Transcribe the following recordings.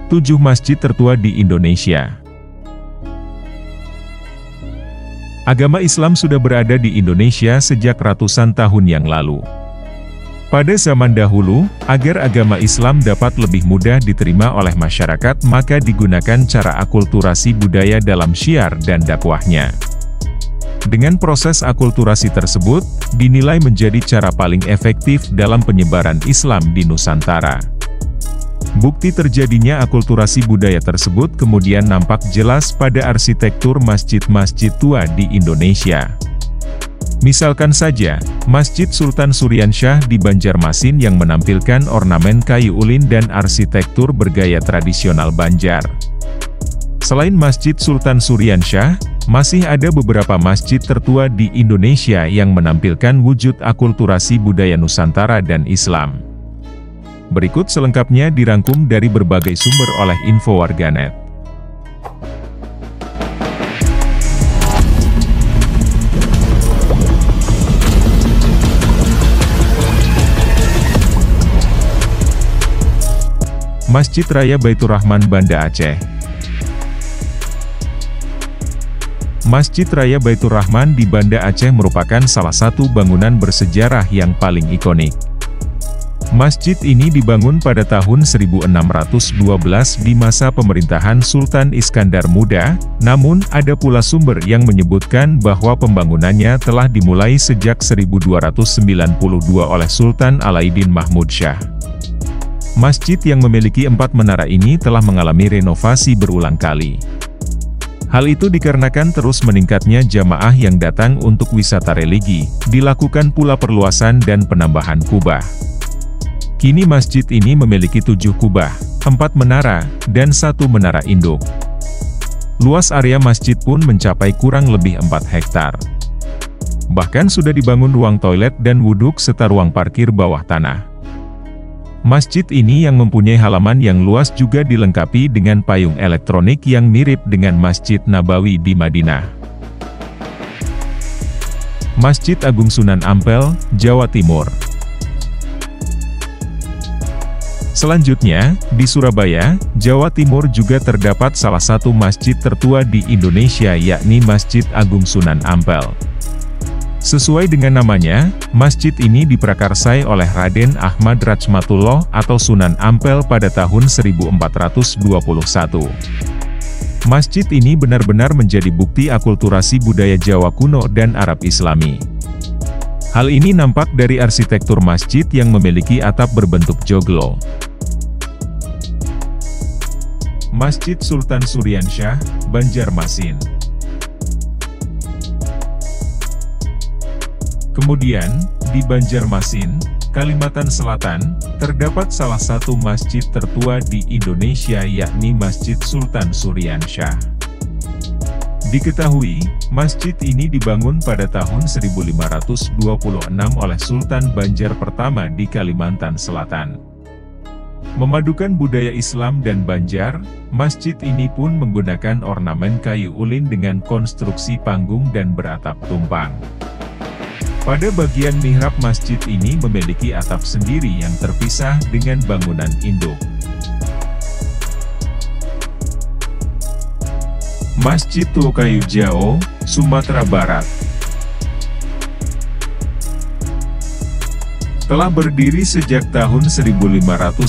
7 masjid tertua di Indonesia. Agama Islam sudah berada di Indonesia sejak ratusan tahun yang lalu. Pada zaman dahulu, agar agama Islam dapat lebih mudah diterima oleh masyarakat, maka digunakan cara akulturasi budaya dalam syiar dan dakwahnya. Dengan proses akulturasi tersebut, dinilai menjadi cara paling efektif dalam penyebaran Islam di Nusantara. Bukti terjadinya akulturasi budaya tersebut kemudian nampak jelas pada arsitektur masjid-masjid tua di Indonesia. Misalkan saja, Masjid Sultan Suryansyah di Banjarmasin yang menampilkan ornamen kayu ulin dan arsitektur bergaya tradisional Banjar. Selain Masjid Sultan Suryansyah, masih ada beberapa masjid tertua di Indonesia yang menampilkan wujud akulturasi budaya Nusantara dan Islam. Berikut selengkapnya dirangkum dari berbagai sumber oleh Info Warganet. Masjid Raya Baitur Rahman, Banda Aceh. Masjid Raya Baitur Rahman di Banda Aceh merupakan salah satu bangunan bersejarah yang paling ikonik. Masjid ini dibangun pada tahun 1612 di masa pemerintahan Sultan Iskandar Muda, namun ada pula sumber yang menyebutkan bahwa pembangunannya telah dimulai sejak 1292 oleh Sultan Alauddin Mahmud Shah. Masjid yang memiliki 4 menara ini telah mengalami renovasi berulang kali. Hal itu dikarenakan terus meningkatnya jamaah yang datang untuk wisata religi, dilakukan pula perluasan dan penambahan kubah. Kini masjid ini memiliki 7 kubah, 4 menara, dan 1 menara induk. Luas area masjid pun mencapai kurang lebih 4 hektar. Bahkan sudah dibangun ruang toilet dan wuduk serta ruang parkir bawah tanah. Masjid ini yang mempunyai halaman yang luas juga dilengkapi dengan payung elektronik yang mirip dengan Masjid Nabawi di Madinah. Masjid Agung Sunan Ampel, Jawa Timur. Selanjutnya, di Surabaya, Jawa Timur juga terdapat salah satu masjid tertua di Indonesia yakni Masjid Agung Sunan Ampel. Sesuai dengan namanya, masjid ini diprakarsai oleh Raden Ahmad Rachmatullah atau Sunan Ampel pada tahun 1421. Masjid ini benar-benar menjadi bukti akulturasi budaya Jawa kuno dan Arab Islami. Hal ini nampak dari arsitektur masjid yang memiliki atap berbentuk joglo. Masjid Sultan Suryansyah, Banjarmasin. Kemudian, di Banjarmasin, Kalimantan Selatan, terdapat salah satu masjid tertua di Indonesia yakni Masjid Sultan Suryansyah. Diketahui, masjid ini dibangun pada tahun 1526 oleh Sultan Banjar pertama di Kalimantan Selatan. Memadukan budaya Islam dan Banjar, masjid ini pun menggunakan ornamen kayu ulin dengan konstruksi panggung dan beratap tumpang. Pada bagian mihrab masjid ini memiliki atap sendiri yang terpisah dengan bangunan induk. Masjid Tua Kayu Jao, Sumatera Barat. Telah berdiri sejak tahun 1599,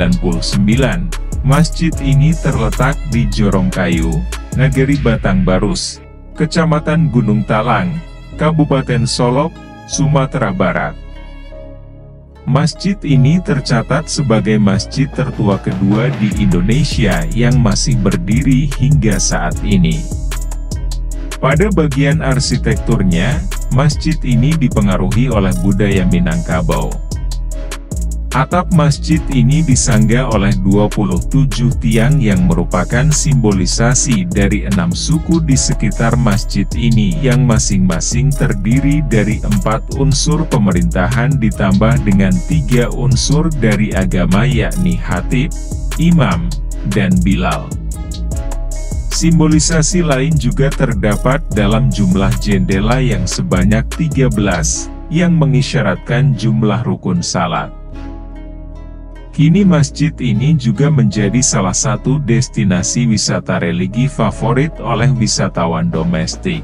masjid ini terletak di Jorong Kayu, Nagari Batang Barus, Kecamatan Gunung Talang, Kabupaten Solok, Sumatera Barat. Masjid ini tercatat sebagai masjid tertua kedua di Indonesia yang masih berdiri hingga saat ini. Pada bagian arsitekturnya, masjid ini dipengaruhi oleh budaya Minangkabau. Atap masjid ini disanggah oleh 27 tiang yang merupakan simbolisasi dari 6 suku di sekitar masjid ini yang masing-masing terdiri dari 4 unsur pemerintahan ditambah dengan 3 unsur dari agama yakni khatib, imam, dan bilal. Simbolisasi lain juga terdapat dalam jumlah jendela yang sebanyak 13, yang mengisyaratkan jumlah rukun salat. Kini masjid ini juga menjadi salah satu destinasi wisata religi favorit oleh wisatawan domestik.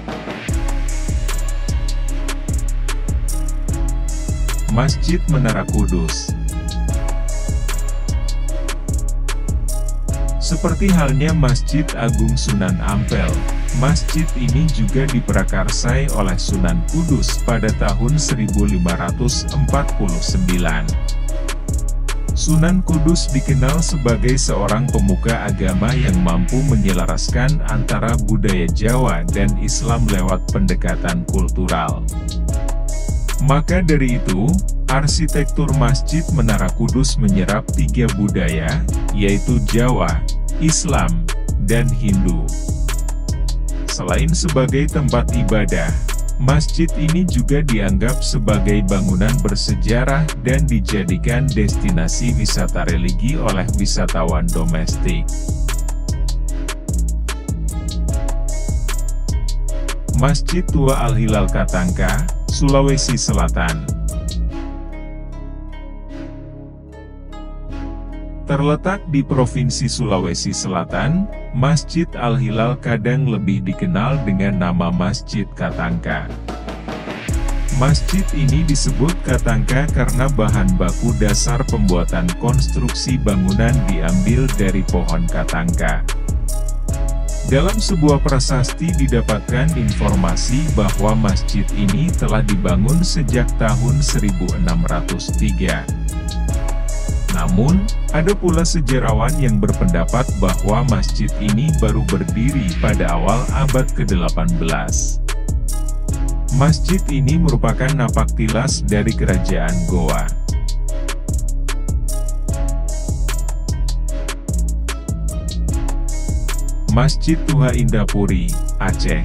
Masjid Menara Kudus. Seperti halnya Masjid Agung Sunan Ampel, masjid ini juga diprakarsai oleh Sunan Kudus pada tahun 1549. Sunan Kudus dikenal sebagai seorang pemuka agama yang mampu menyelaraskan antara budaya Jawa dan Islam lewat pendekatan kultural. Maka dari itu, arsitektur Masjid Menara Kudus menyerap 3 budaya, yaitu Jawa, Islam, dan Hindu. Selain sebagai tempat ibadah, masjid ini juga dianggap sebagai bangunan bersejarah dan dijadikan destinasi wisata religi oleh wisatawan domestik. Masjid Tua Al-Hilal Katangka, Sulawesi Selatan. Terletak di Provinsi Sulawesi Selatan, Masjid Al-Hilal kadang lebih dikenal dengan nama Masjid Katangka. Masjid ini disebut Katangka karena bahan baku dasar pembuatan konstruksi bangunan diambil dari pohon katangka. Dalam sebuah prasasti didapatkan informasi bahwa masjid ini telah dibangun sejak tahun 1603. Namun, ada pula sejarawan yang berpendapat bahwa masjid ini baru berdiri pada awal abad ke-18. Masjid ini merupakan napaktilas dari Kerajaan Goa. Masjid Tuha Indrapuri, Aceh.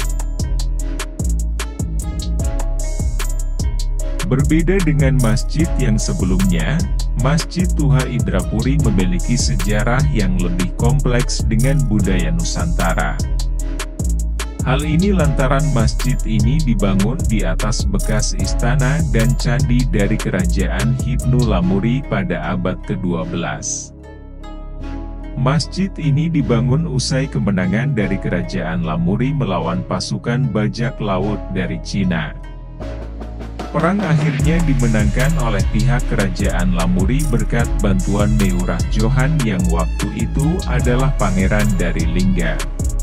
Berbeda dengan masjid yang sebelumnya, Masjid Tuha Indrapuri memiliki sejarah yang lebih kompleks dengan budaya Nusantara. Hal ini lantaran masjid ini dibangun di atas bekas istana dan candi dari Kerajaan Hibnu Lamuri pada abad ke-12. Masjid ini dibangun usai kemenangan dari Kerajaan Lamuri melawan pasukan bajak laut dari Cina. Perang akhirnya dimenangkan oleh pihak Kerajaan Lamuri berkat bantuan Meurah Johan yang waktu itu adalah pangeran dari Lingga.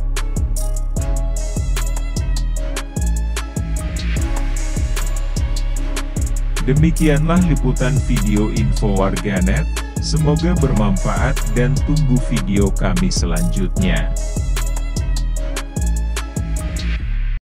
Demikianlah liputan video info warganet. Semoga bermanfaat dan tunggu video kami selanjutnya.